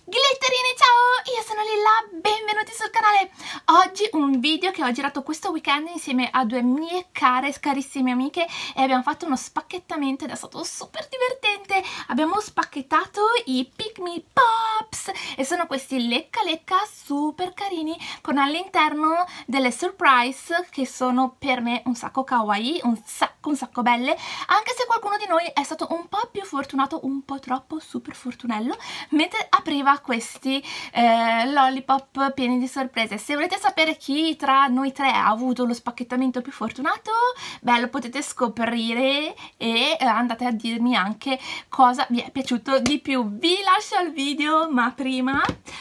Glitterini, ciao! Io sono Lilla, benvenuti sul canale. Oggi un video che ho girato questo weekend insieme a due mie carissime amiche e abbiamo fatto uno spacchettamento ed è stato super divertente. Abbiamo spacchettato i Pick Me Pops e sono questi lecca lecca super carini con all'interno delle surprise che sono per me un sacco kawaii, un sacco belle, anche se qualcuno di noi è stato un po' più fortunato, un po' troppo super fortunello, mentre apriva questi lollipop pieni di sorprese. Se volete sapere chi tra noi tre ha avuto lo spacchettamento più fortunato, beh, lo potete scoprire e andate a dirmi anche cosa vi è piaciuto di più. Vi lascio al video, ma prima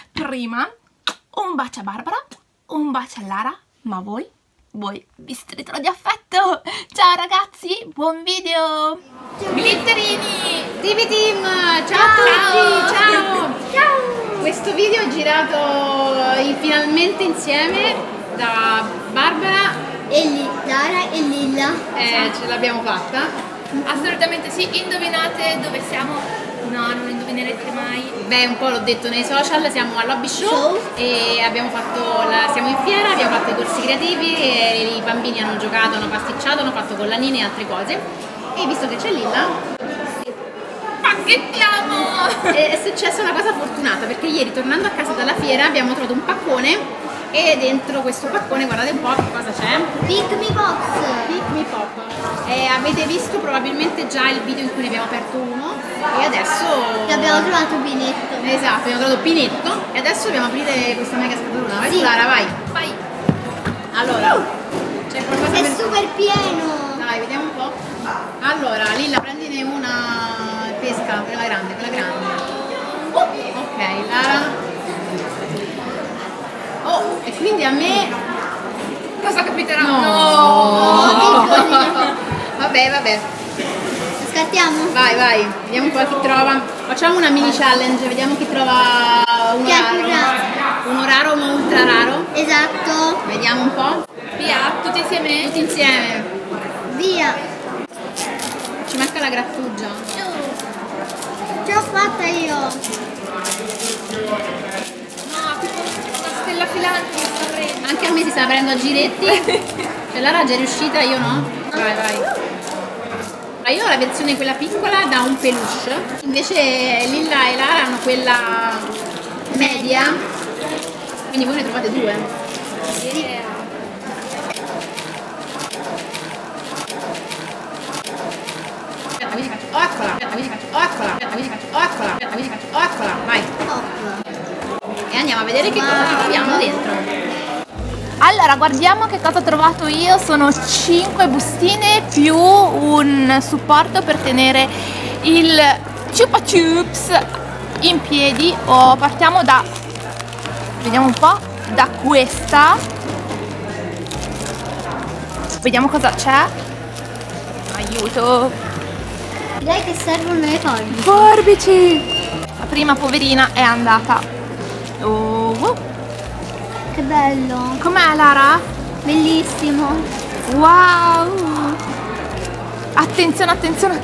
un bacio a Barbara, un bacio a Lara, ma voi vi stritolo di affetto. Ciao ragazzi, buon video. Glitterini, TV Team, ciao a tutti, ciao! Questo video è girato finalmente insieme da Barbara e Lara e Lilla. Ce l'abbiamo fatta. Assolutamente sì. Indovinate dove siamo? No, non indovinerete mai. Beh, un po' l'ho detto nei social, siamo al Lobby Show e siamo in fiera, abbiamo fatto i corsi creativi e i bambini hanno giocato, hanno pasticciato, hanno fatto collanine e altre cose. E visto che c'è Lilla, pacchettiamo! È successa una cosa fortunata, perché ieri tornando a casa dalla fiera abbiamo trovato un paccone e dentro questo paccone, guardate un po' che cosa c'è. Pick Me Pops. Pick Me Pop. Avete visto probabilmente già il video in cui ne abbiamo aperto uno e adesso abbiamo trovato Pinetto. Esatto, abbiamo trovato Pinetto e adesso dobbiamo aprire questa mega scatolona. Vai, sì. Lara, vai. Allora, c'è qualcosa è super pieno. Dai, vediamo un po'. Allora, Lilla, prendine una pesca, quella grande. Ok, Lara. Oh, e quindi a me Cosa capiterà? No. Vabbè. Scattiamo. Vai, vediamo un po' chi trova. Facciamo una mini challenge, vediamo chi trova uno raro ma ultra raro. Esatto. Vediamo un po'. Via, tutti insieme? Tutti insieme. Via. Ci manca la grattugia. Ce l'ho fatta io. No, tipo una stella filante mi sta prendendo. Anche a me si sta aprendo a giretti. Cioè Lara è già riuscita, io no. Vai. Io ho la versione quella piccola da un peluche, invece Lilla e Lara hanno quella media, quindi voi ne trovate due. Yeah. Eccola, vai. E andiamo a vedere che cosa troviamo dentro. Allora, guardiamo che cosa ho trovato io. Sono 5 bustine più un supporto per tenere il Chupa Chups in piedi. Partiamo da, vediamo un po', da questa. Vediamo cosa c'è. Aiuto. Direi che servono le forbici. Forbici! La prima poverina è andata. Oh. Che bello. Com'è, Lara? Bellissimo. Wow! Attenzione!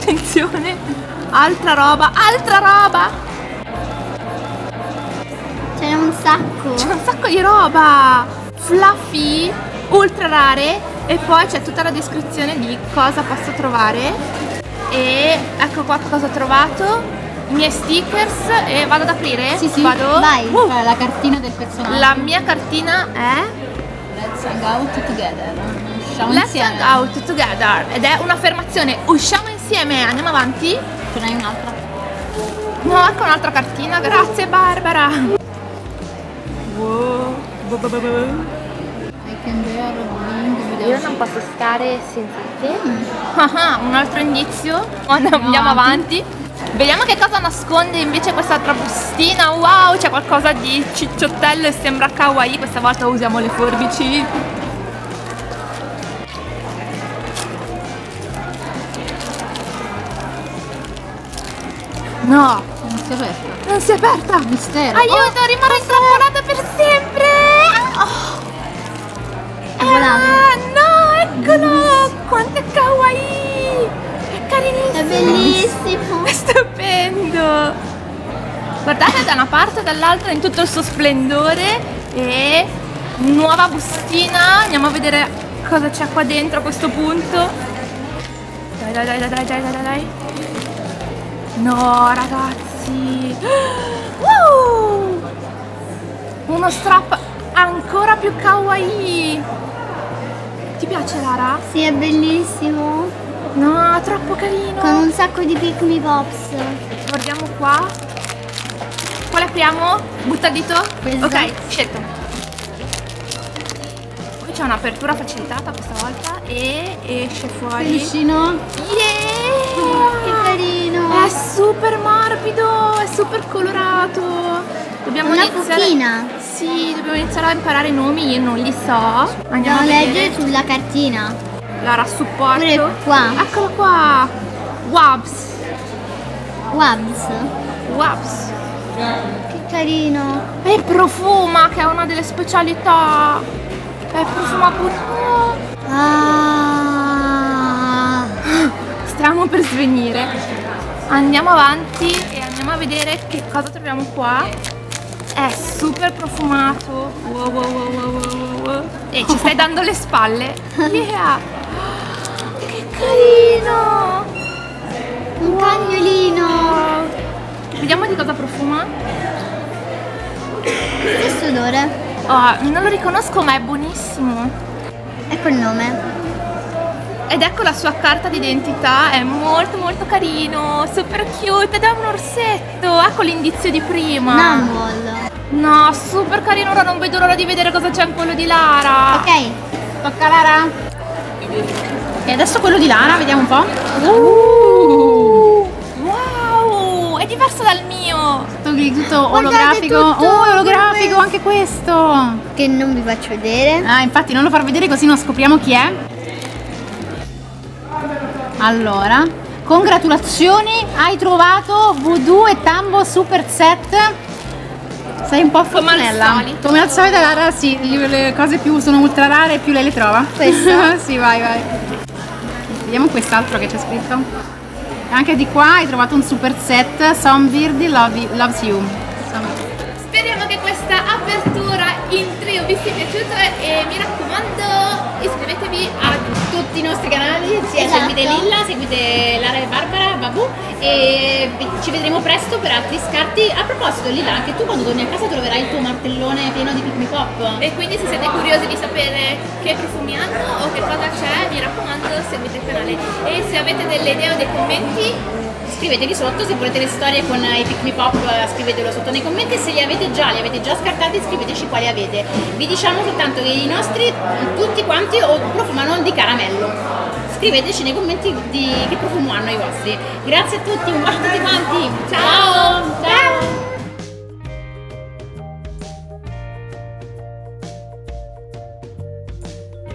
Altra roba! Ce n'è un sacco. C'è un sacco di roba! Fluffy, ultra rare, e poi c'è tutta la descrizione di cosa posso trovare. E ecco qua cosa ho trovato. I miei stickers e vado ad aprire? Sì, Vado? vai, la cartina del personaggio. La mia cartina è Let's hang out together. Usciamo Let's insieme. hang out together ed è un'affermazione. Usciamo insieme, andiamo avanti. Ce n'hai un'altra? No, ecco un'altra cartina, grazie Barbara. Wow. Io non posso stare senza te. Un altro indizio. Andiamo avanti. Vediamo che cosa nasconde invece quest'altra bustina. Wow, c'è qualcosa di cicciottello e sembra kawaii. Questa volta usiamo le forbici. No, non si è aperta. Mistero. Aiuto, rimarrò intrappolata per sempre. No, eccolo. Quanto è kawaii. È carinissimo. È bellissimo. È stupendo. Guardate da una parte e dall'altra in tutto il suo splendore. E nuova bustina. Andiamo a vedere cosa c'è qua dentro a questo punto. Dai. No, ragazzi. Uno strap ancora più kawaii. Ti piace, Lara? Sì, è bellissimo. No, troppo carino. Con un sacco di Pick Me Pops. Guardiamo qua. Quale apriamo? Butta il dito? Questo. Ok, scelto. Qui c'è un'apertura facilitata questa volta e esce fuori. Peluscino. Yeah! Che carino. È super morbido, è super colorato. Dobbiamo Una iniziare. fucchina. Sì, dobbiamo iniziare a imparare i nomi, io non li so. Andiamo Dobbiamo a vedere. leggere sulla cartina. Lara, supporto. Pure qua. Eccolo qua. Wabs. Wabs. Che carino. E profuma, che è una delle specialità. È profuma pure. Ah. Stiamo per svenire. Andiamo avanti e andiamo a vedere che cosa troviamo qua. È super profumato. Wow. E ci stai dando le spalle. Yeah. Che carino. Un cagnolino. Vediamo di cosa profuma. Stesso odore. Oh, non lo riconosco, ma è buonissimo. Ecco il nome. Ed ecco la sua carta d'identità, è molto carino, super cute, ed è un orsetto. Ecco l'indizio di prima. Numble. No, super carino, ora non vedo l'ora di vedere cosa c'è in quello di Lara. Ok. Tocca a Lara. E adesso quello di Lara, vediamo un po'. Wow, è diverso dal mio. Tutto Guardate olografico. tutto, Oh, è olografico anche questo. Che non vi faccio vedere. Ah, infatti non lo far vedere così non scopriamo chi è. Allora, congratulazioni, hai trovato Voodoo e Tambo Super Set. Sei un po' Come al fortunella. solito. Come al solito, Lara, sì, le cose più sono ultra rare, più lei le trova. Questo? Sì, vai. Vediamo quest'altro che c'è scritto. Anche di qua hai trovato un super set, Songbird Loves You. Speriamo che questa apertura in trio vi sia piaciuta e mi raccomando iscrivetevi a Tutti i nostri canali, Esatto. seguite Lilla, seguite Lara e Barbara, Babù, e ci vedremo presto per altri scarti. A proposito, Lilla, anche tu quando torni a casa troverai il tuo martellone pieno di Pick Me Pop. e quindi se siete curiosi di sapere che profumi hanno o che cosa c'è, mi raccomando seguite il canale e se avete delle idee o dei commenti Scriveteli sotto, se volete le storie con i Pick Me Pop scrivetelo sotto nei commenti, se li avete già scartati scriveteci quali avete. Vi diciamo soltanto che i nostri tutti quanti profumano di caramello. Scriveteci nei commenti che profumo hanno i vostri. Grazie a tutti, un bacio a tutti quanti. Ciao!